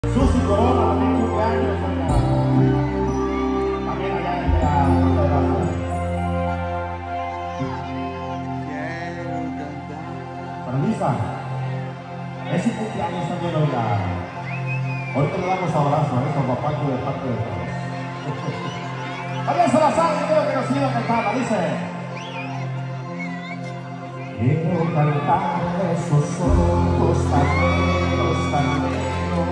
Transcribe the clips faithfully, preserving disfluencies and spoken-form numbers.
Susi Corona también cumpleaños, oiga. También allá en la Punta de la Para Lisa, es su cumpleaños también, oiga. Ahorita le damos abrazo a eso, papá, de parte de todos. Javier Salazar, yo creo que nos siga cantando, dice. Quiero cantar esos ojos tan negros, tan negros.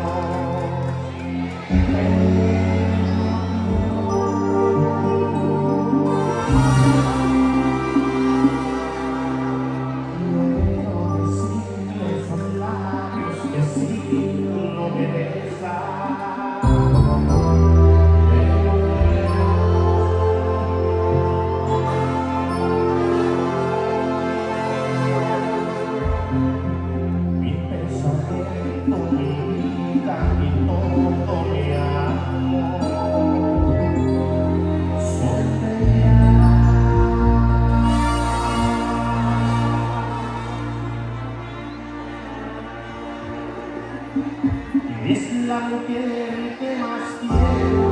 Es la mujer que más quiero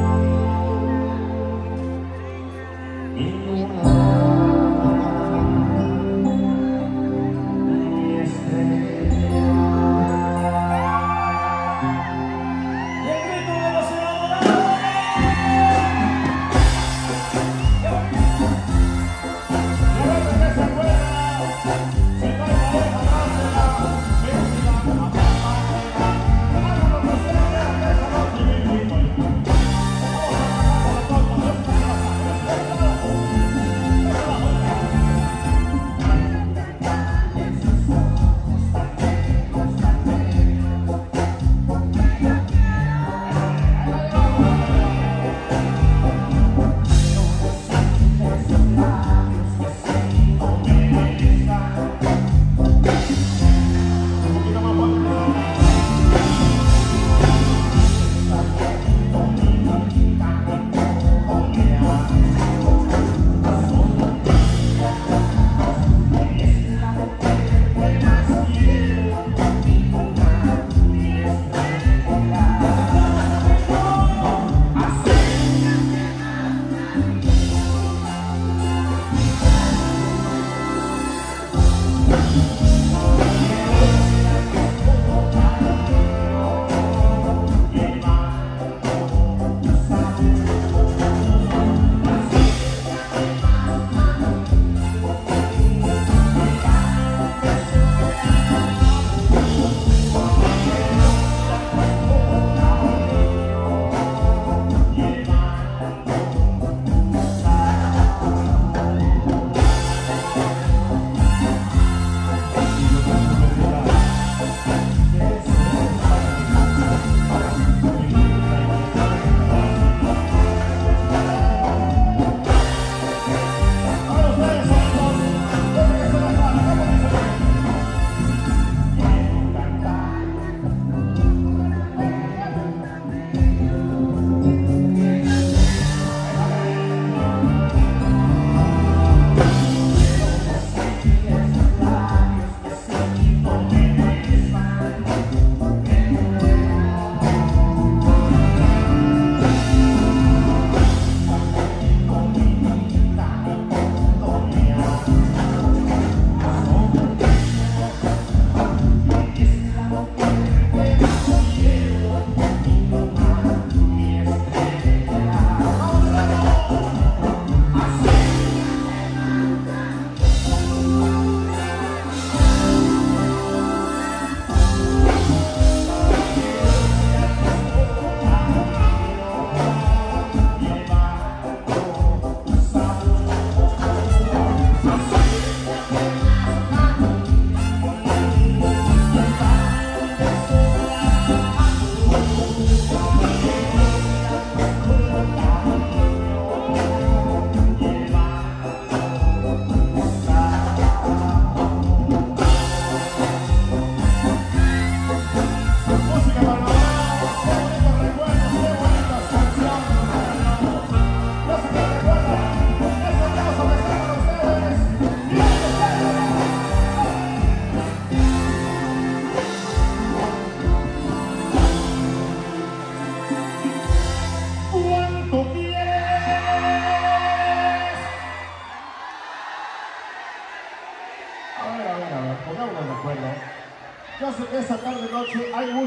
en una mi estrella. Y el grito de los enamorados. Y a veces que se acuerda, si no hay pareja, abrázela, bésela, apápala.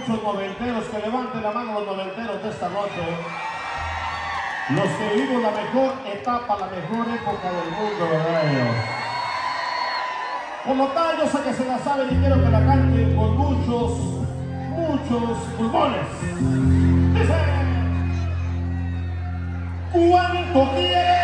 muchos noventeros, que levanten la mano los noventeros de esta noche. Los que vivimos la mejor etapa, la mejor época del mundo, ¿verdad? Ellos. Por lo tanto, yo sé que se la saben y quiero que la canten con muchos, muchos pulmones. Dice: ¿cuánto quieres?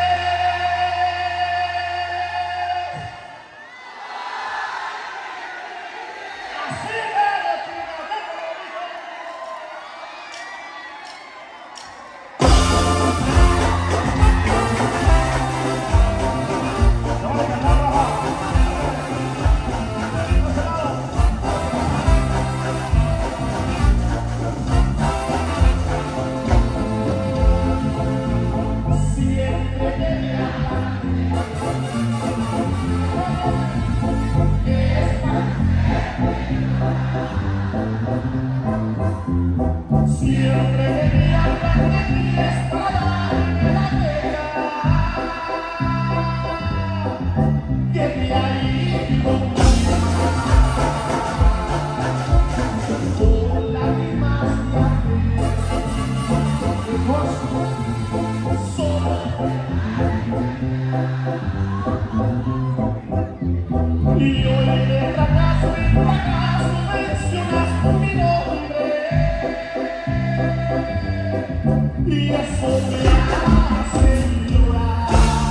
Y hoy de fracaso en fracaso mencionas mi nombre, y eso me hace llorar.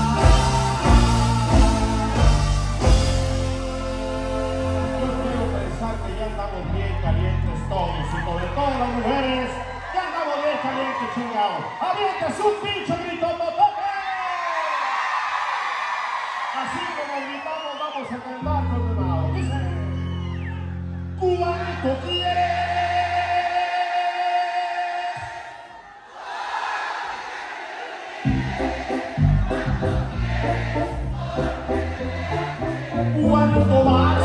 Yo quiero pensar que ya andamos bien calientes todos, y sobre todo las mujeres, ya andamos bien calientes, chingados. ¡Avientes un pinche grito, totote! Así como gritamos, vamos a cantar con el lado. Dice: ¿cuánto quieres? ¿Cuánto vale?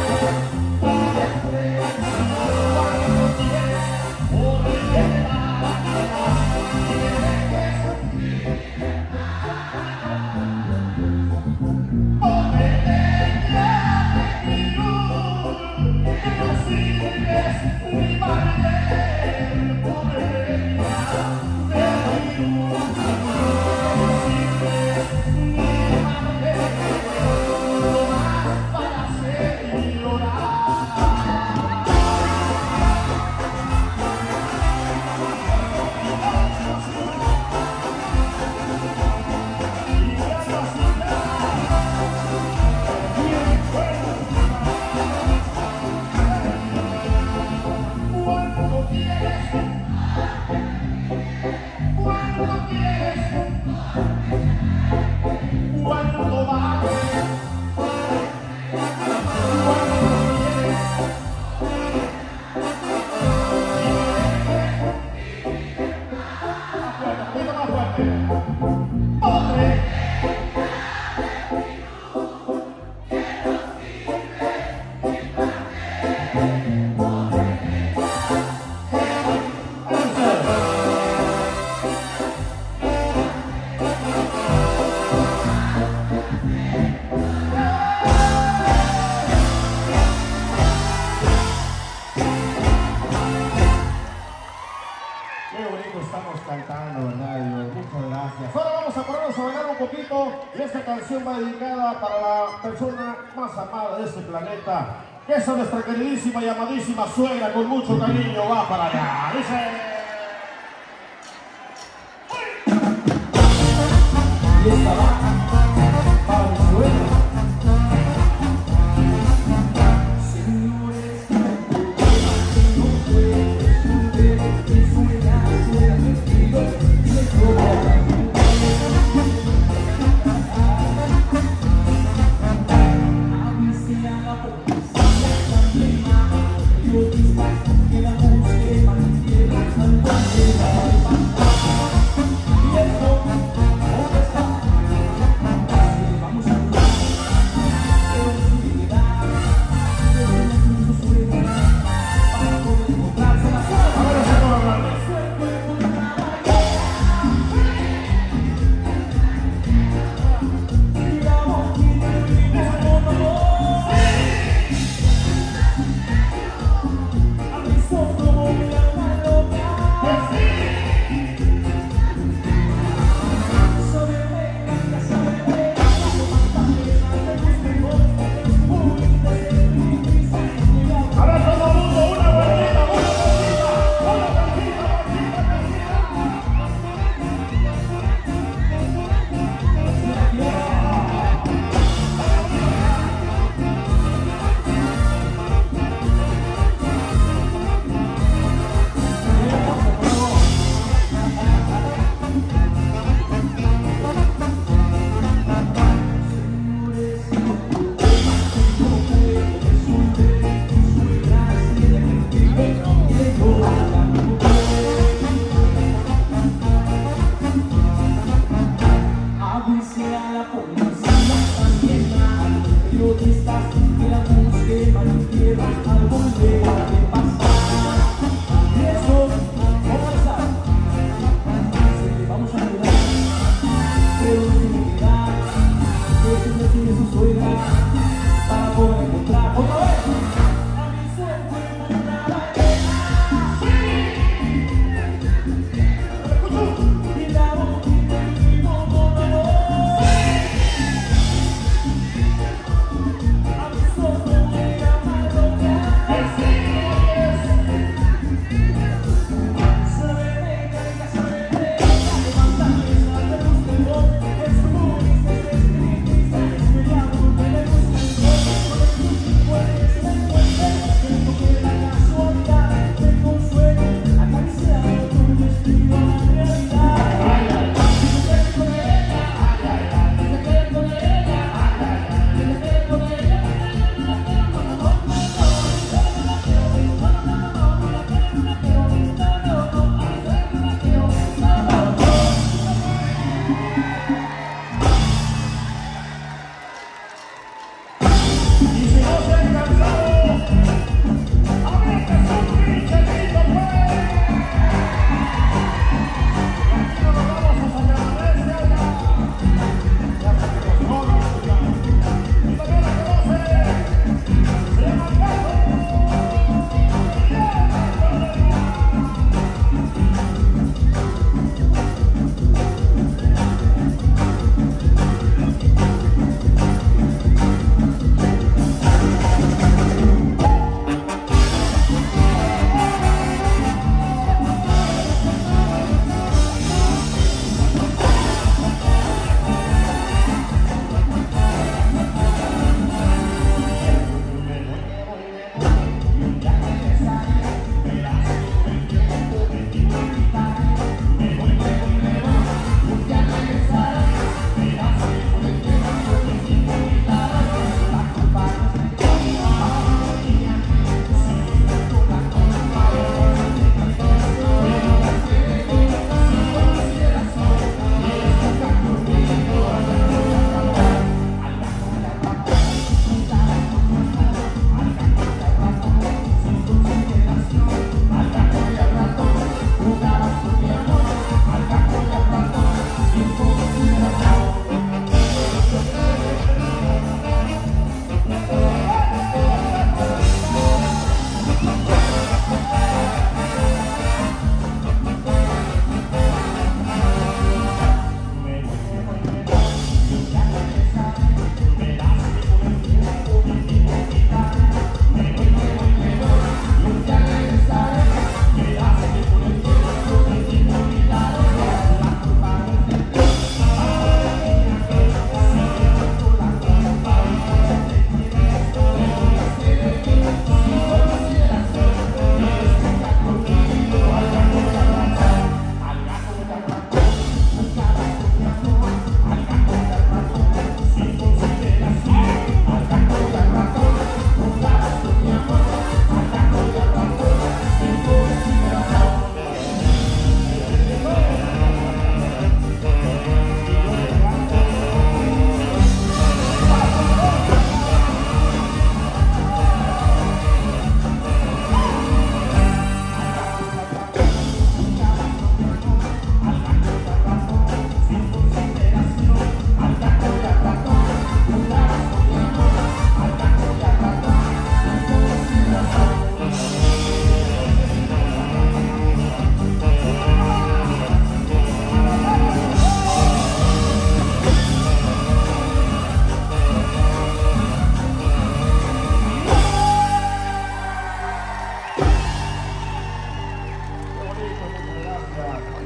Y esta canción va dedicada para la persona más amada de este planeta, que es nuestra queridísima y amadísima suegra, con mucho cariño. Va para allá. Dice: y esta va para mi suegra. Que la música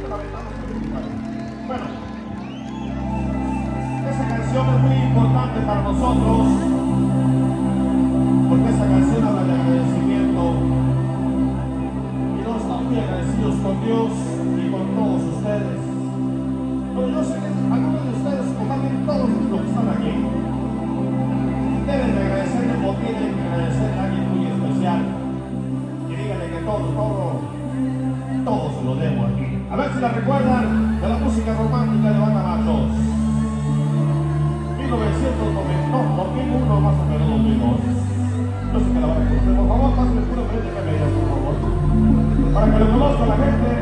la ventana. Bueno, esa canción es muy importante para nosotros, porque esa canción habla de agradecimiento y nos estamos muy agradecidos con Dios y con todos ustedes. Pero yo sé que algunos de ustedes, o más bien todos los que están aquí, deben de agradecerle o tienen que agradecerle a alguien muy especial. Y díganle que todo, todo, todo se lo debo aquí. A ver si la recuerdan de la música romántica de Banda Machos. mil novecientos noventa, no, dos mil uno más o menos, dos mil dos. No sé qué la van a conocer. Por favor, pásenle puro frente que me digan, por favor. Para que lo conozca la gente.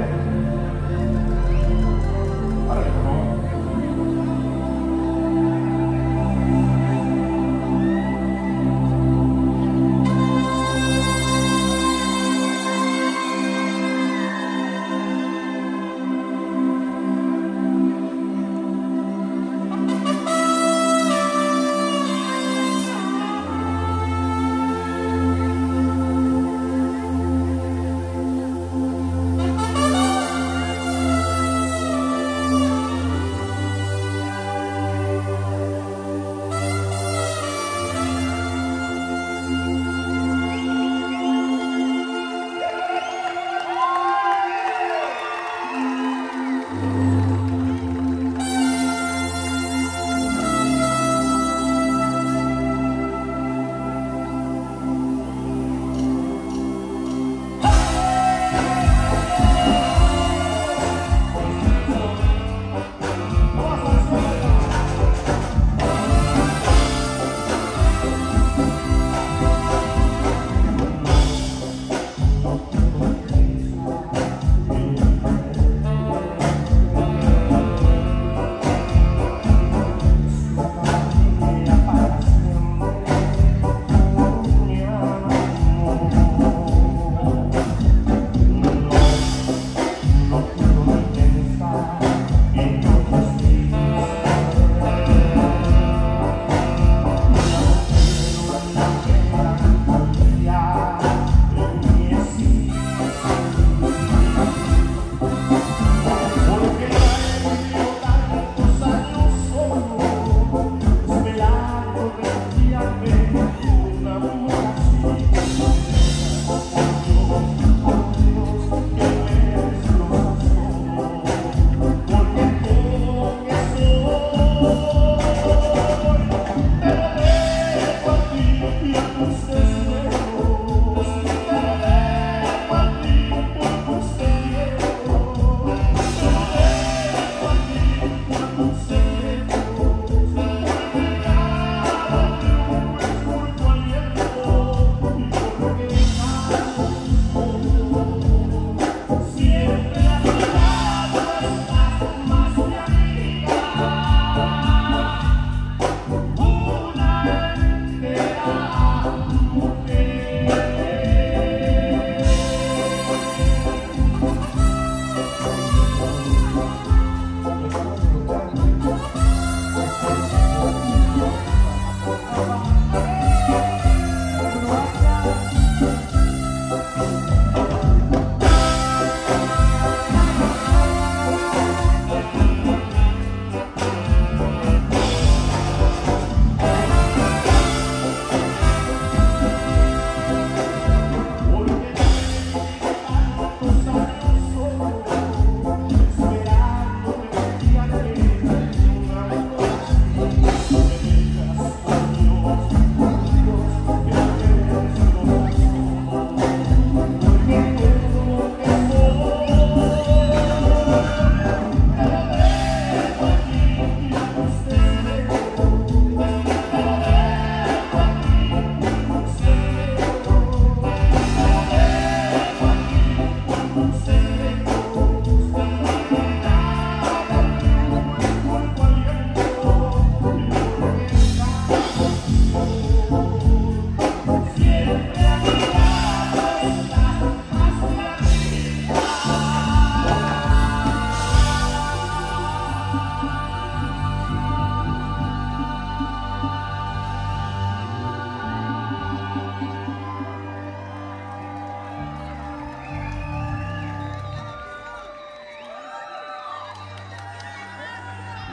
Párale, por favor. Thank you.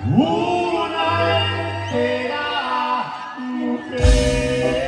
una entera mujer.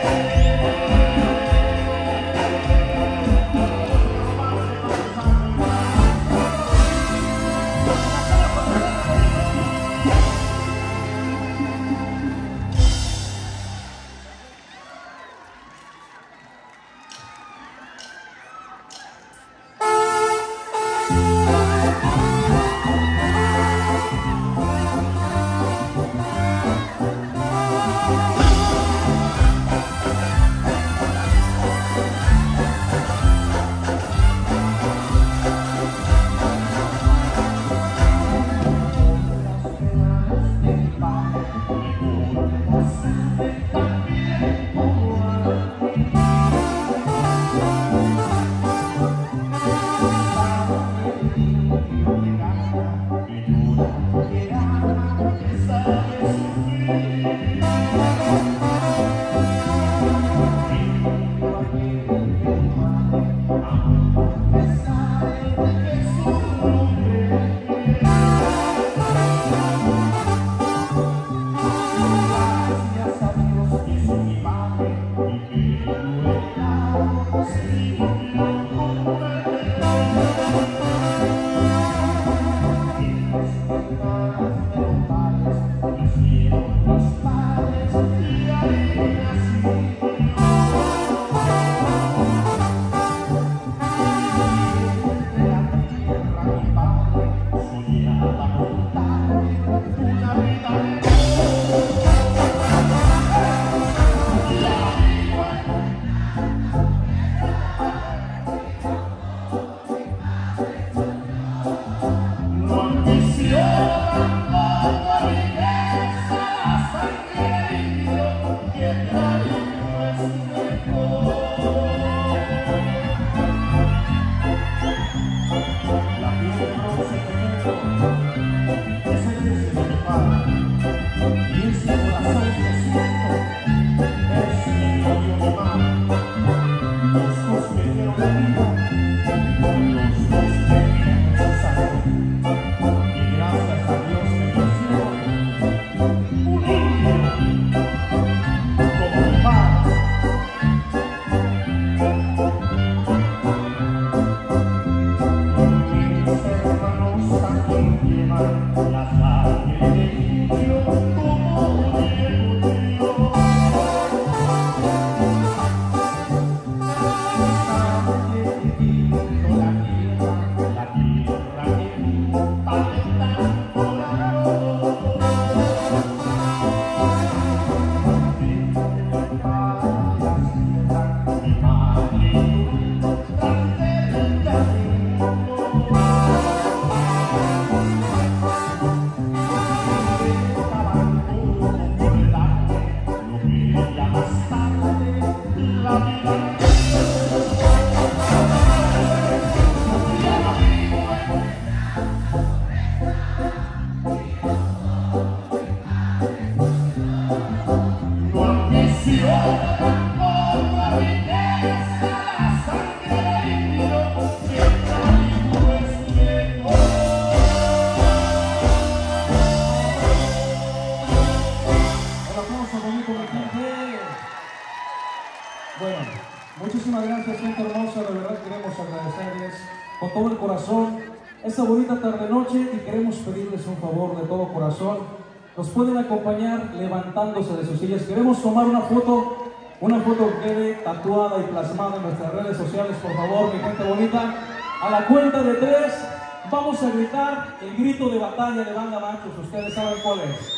Bueno, muchísimas gracias, gente hermosa. De verdad queremos agradecerles con todo el corazón esta bonita tarde-noche y queremos pedirles un favor de todo corazón. Nos pueden acompañar levantándose de sus sillas. Queremos tomar una foto, una foto que quede tatuada y plasmada en nuestras redes sociales, por favor, mi gente bonita. A la cuenta de tres vamos a gritar el grito de batalla de Banda Machos. Ustedes saben cuál es.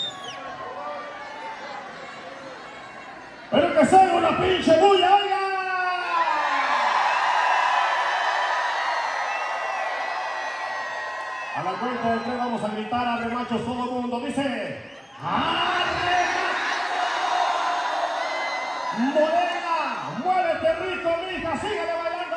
¡Pero que sea una pinche bulla, oiga! A la cuenta de tres vamos a gritar arre machos todo el mundo. Dice: ¡arre machos! ¡Morena! ¡Muévete rico, mija! ¡Síguele bailando!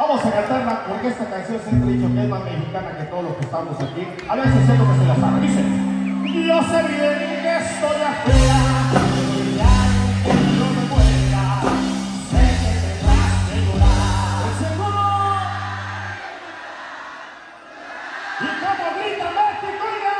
Vamos a cantarla porque esta canción siempre he dicho que es más mexicana que todos los que estamos aquí. A ver si siento que se la sabe. Dice: yo sé bien que estoy afuera, que no me muera, sé que tendrás que llorar. ¡Seguro! Y como grita México, ¡ya!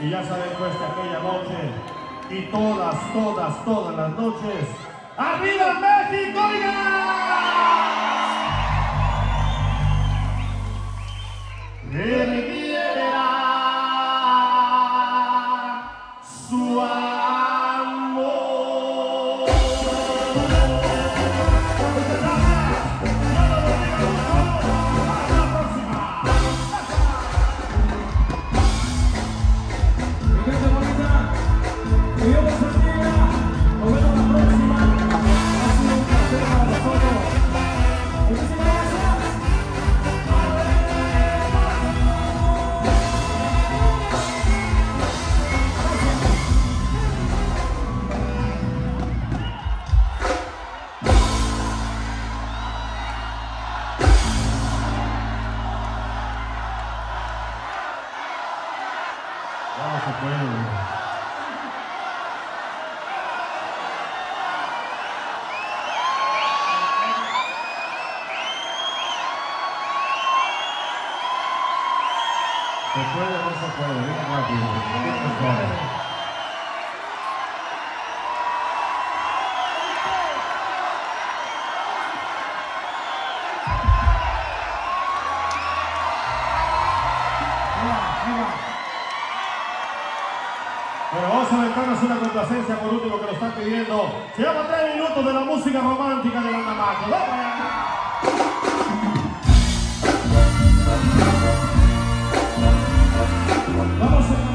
Y ya saben pues que aquella noche y todas, todas, todas las noches, ¡arriba México! Él quiera su amor. Muchas gracias. Yo lo bendiga mucho. Hasta la próxima. Mi gente bonita, que Dios los bendiga. Nos vemos la próxima. Ha sido un placer para nosotros. Muchísimas gracias. Ya no se puede. ¿Se puede o no se puede? Bien rápido. Bien mejor. Bueno, vamos a aventarnos una complacencia por último que nos están pidiendo. Se llama tres minutos de la música romántica de Banda Macho. ¡Vamos allá! Vamos a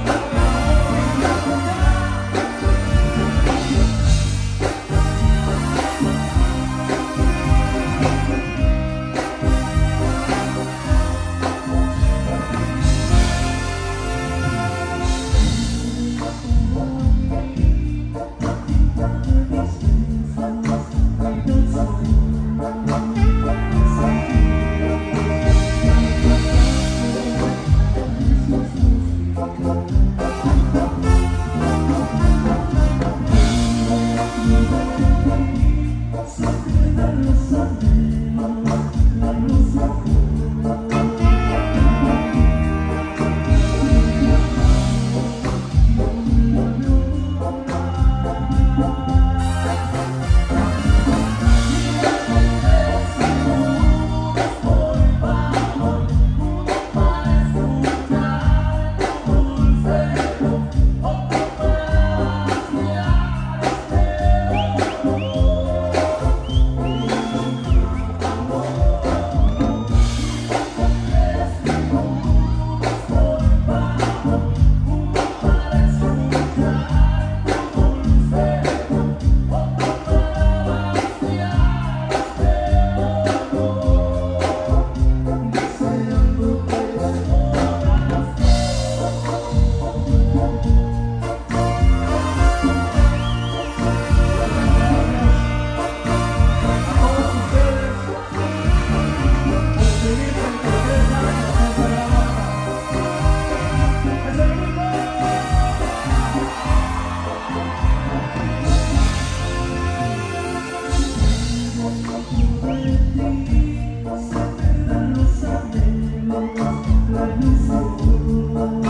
Like